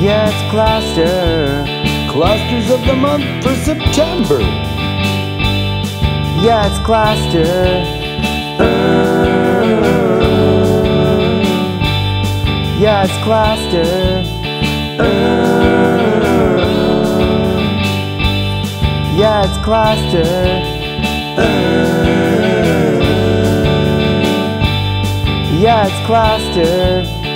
Yeah, it's cluster. Clusters of the month for September. Yeah, it's cluster. Yeah, it's cluster. Yeah, it's cluster. Yeah, it's cluster.